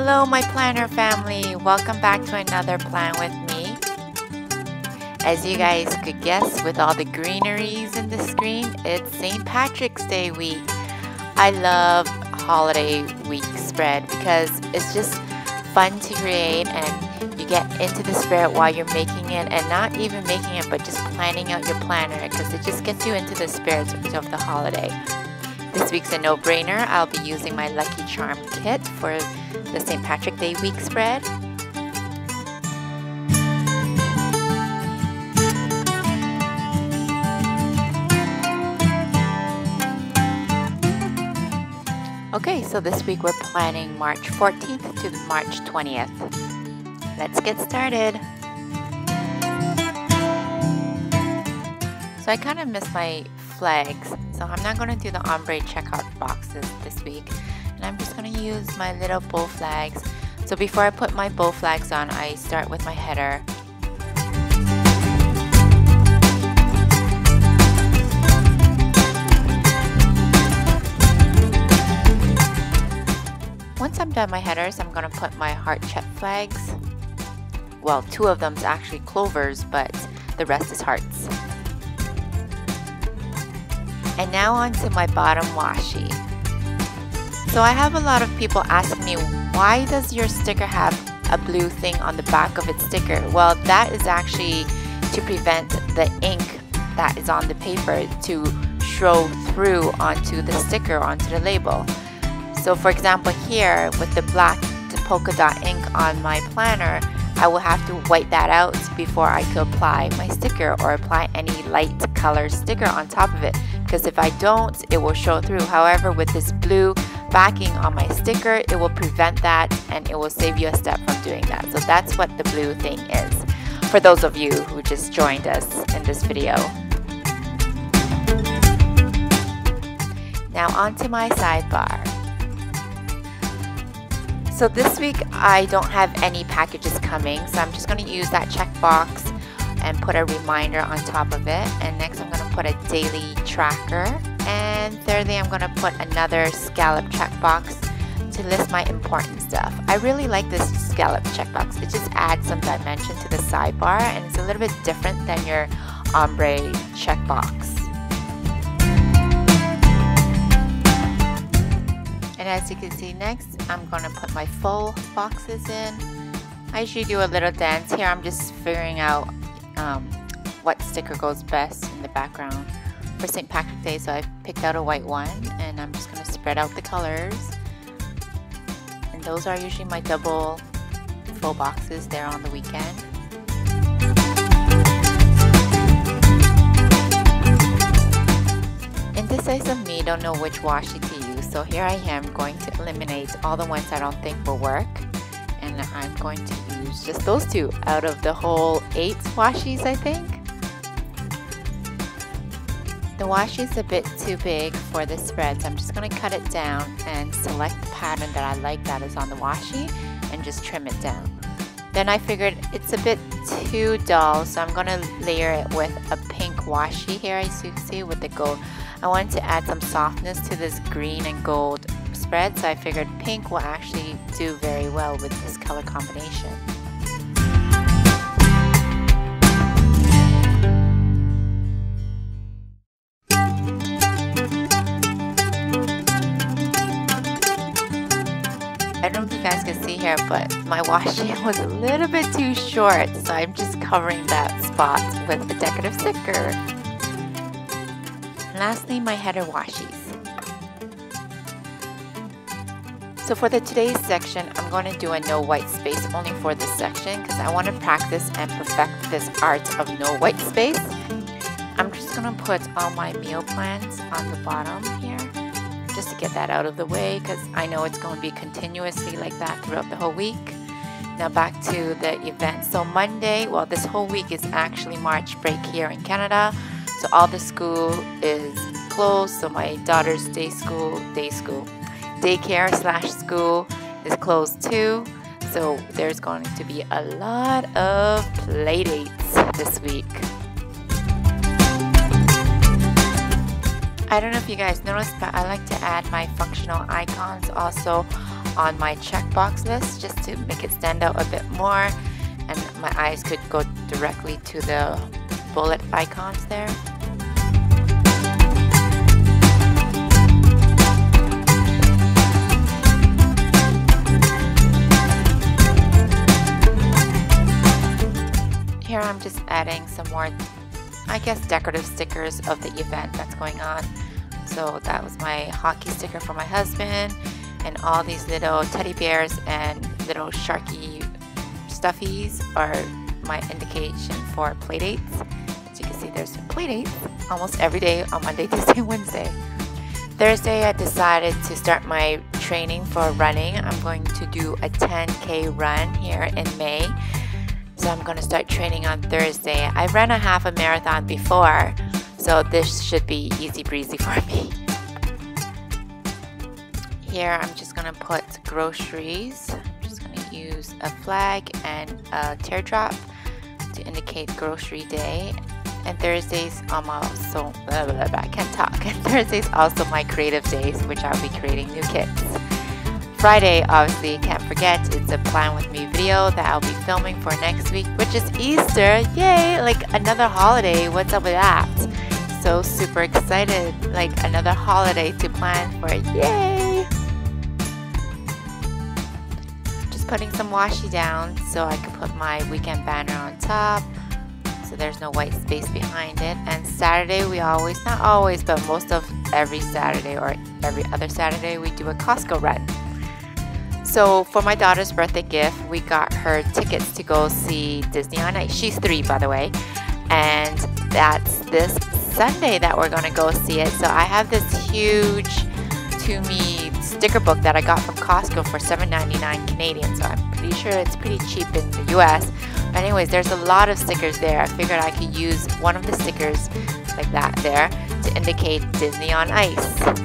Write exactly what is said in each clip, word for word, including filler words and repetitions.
Hello my planner family, welcome back to another plan with me. As you guys could guess with all the greeneries in the screen, it's Saint Patrick's Day week. I love holiday week spread because it's just fun to create and you get into the spirit while you're making it, and not even making it but just planning out your planner because it just gets you into the spirit of the holiday. This week's a no-brainer. I'll be using my Lucky Charm kit for the Saint Patrick's Day week spread. Okay, so this week we're planning March fourteenth to March twentieth. Let's get started. So I kind of missed my flags, so I'm not going to do the ombre checkout boxes this week, and I'm just going to use my little bow flags. So before I put my bow flags on, I start with my header. Once I'm done my headers, I'm going to put my heart check flags. Well, two of them's actually clovers, but the rest is hearts. And now on to my bottom washi. So I have a lot of people asking me, why does your sticker have a blue thing on the back of its sticker? Well, that is actually to prevent the ink that is on the paper to show through onto the sticker, onto the label. So for example here, with the black polka dot ink on my planner, I will have to white that out before I could apply my sticker or apply any light color sticker on top of it. Because if I don't, it will show through. However, with this blue backing on my sticker, it will prevent that and it will save you a step from doing that. So that's what the blue thing is, for those of you who just joined us in this video. Now onto my sidebar. So this week I don't have any packages coming, so I'm just going to use that checkbox and put a reminder on top of it. And next I'm going to put a daily tracker. And thirdly, I'm going to put another scallop checkbox to list my important stuff. I really like this scallop checkbox. It just adds some dimension to the sidebar and it's a little bit different than your ombre checkbox. And as you can see, next I'm going to put my full boxes in. I usually do a little dance here. I'm just figuring out um, what sticker goes best in the background for Saint Patrick's Day. So I picked out a white one and I'm just going to spread out the colors. And those are usually my double full boxes there on the weekend. Indecisive me don't know which washi to use, so here I am going to eliminate all the ones I don't think will work, and I'm going to use just those two out of the whole eight washis, I think. The washi is a bit too big for this spread, so I'm just going to cut it down and select the pattern that I like that is on the washi and just trim it down. Then I figured it's a bit too dull, so I'm going to layer it with a pink washi here, as you can see, with the gold. I wanted to add some softness to this green and gold spread, so I figured pink will actually do very well with this color combination. I don't know if you guys can see here, but my washi was a little bit too short, so I'm just covering that spot with a decorative sticker. Lastly, my header washis. So for the today's section, I'm going to do a no white space only for this section because I want to practice and perfect this art of no white space. I'm just going to put all my meal plans on the bottom here just to get that out of the way because I know it's going to be continuously like that throughout the whole week. Now back to the event. So Monday, well, this whole week is actually March break here in Canada. So all the school is closed. So my daughter's day school, day school, daycare slash school is closed too. So there's going to be a lot of play dates this week. I don't know if you guys noticed, but I like to add my functional icons also on my checkbox list just to make it stand out a bit more, and my eyes could go directly to the bullet icons there. Here I'm just adding some more, I guess, decorative stickers of the event that's going on. So that was my hockey sticker for my husband, and all these little teddy bears and little sharky stuffies are my indication for play dates. As you can see, there's play dates almost every day on Monday, Tuesday, Wednesday. Thursday I decided to start my training for running. I'm going to do a ten K run here in May. So I'm going to start training on Thursday. I ran a half a marathon before, so this should be easy breezy for me. Here I'm just going to put groceries. I'm just going to use a flag and a teardrop to indicate grocery day. And Thursday's almost, so blah, blah, blah, I can't talk. And Thursday's also my creative days, which I'll be creating new kits. Friday, obviously, can't forget, it's a Plan With Me video that I'll be filming for next week, which is Easter. Yay! Like another holiday. What's up with that? So super excited. Like another holiday to plan for. Yay! Just putting some washi down so I can put my weekend banner on top, so there's no white space behind it. And Saturday, we always, not always, but most of every Saturday or every other Saturday, we do a Costco run. So for my daughter's birthday gift, we got her tickets to go see Disney on Ice. She's three, by the way. And that's this Sunday that we're going to go see it. So I have this huge To Me sticker book that I got from Costco for seven ninety-nine Canadian. So I'm pretty sure it's pretty cheap in the U S. But anyways, there's a lot of stickers there. I figured I could use one of the stickers like that there to indicate Disney on Ice.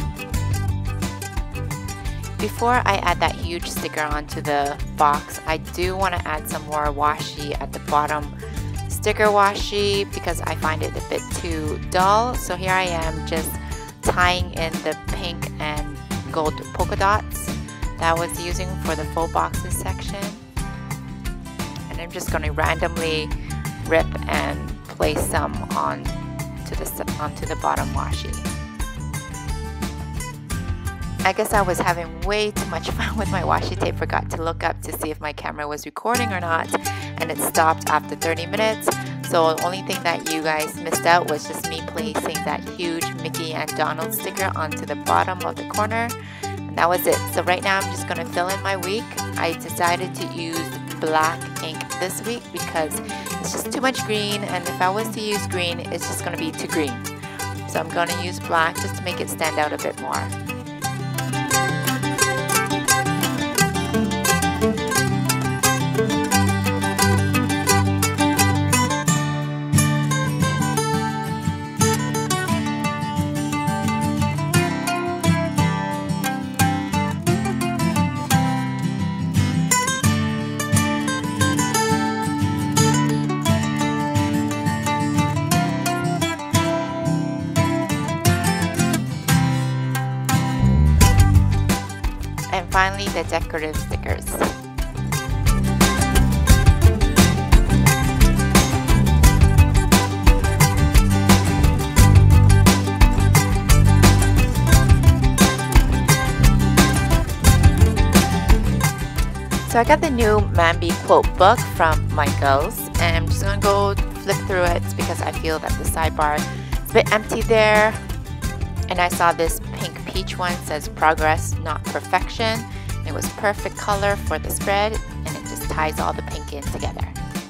Before I add that huge sticker onto the box, I do want to add some more washi at the bottom, sticker washi, because I find it a bit too dull. So here I am just tying in the pink and gold polka dots that I was using for the full boxes section. And I'm just going to randomly rip and place some on to the, onto the bottom washi. I guess I was having way too much fun with my washi tape, forgot to look up to see if my camera was recording or not, and it stopped after thirty minutes. So the only thing that you guys missed out was just me placing that huge Mickey and Donald sticker onto the bottom of the corner, and that was it. So right now I'm just going to fill in my week. I decided to use black ink this week because it's just too much green, and if I was to use green, it's just going to be too green. So I'm going to use black just to make it stand out a bit more. And finally, the decorative stickers. So I got the new Mambi quote book from Michaels, and I'm just gonna go flip through it because I feel that the sidebar is a bit empty there. And I saw this pink peach one, says progress, not perfection. It was perfect color for the spread, and it just ties all the pink in together.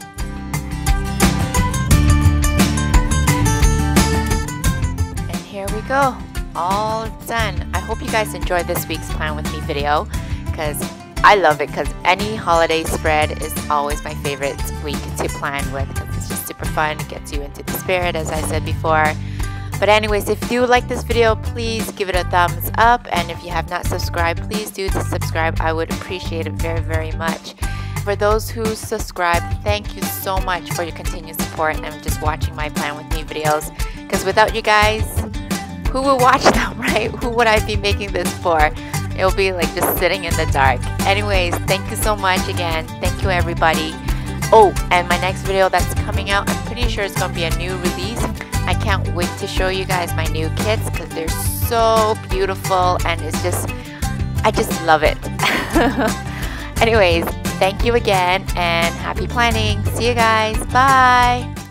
And here we go, all done. I hope you guys enjoyed this week's Plan With Me video, because I love it, because any holiday spread is always my favorite week to plan with, because it's just super fun. It gets you into the spirit, as I said before. But anyways, if you like this video, please give it a thumbs up, and if you have not subscribed, please do to subscribe. I would appreciate it very, very much. For those who subscribe, thank you so much for your continued support and just watching my Plan With Me videos, because without you guys, who will watch them, right? Who would I be making this for? It It'll be like just sitting in the dark. Anyways, thank you so much again. Thank you everybody. Oh, and my next video that's coming out, I'm pretty sure it's gonna be a new release. I can't wait to show you guys my new kits because they're so beautiful and it's just, I just love it. Anyways, thank you again and happy planning. See you guys. Bye.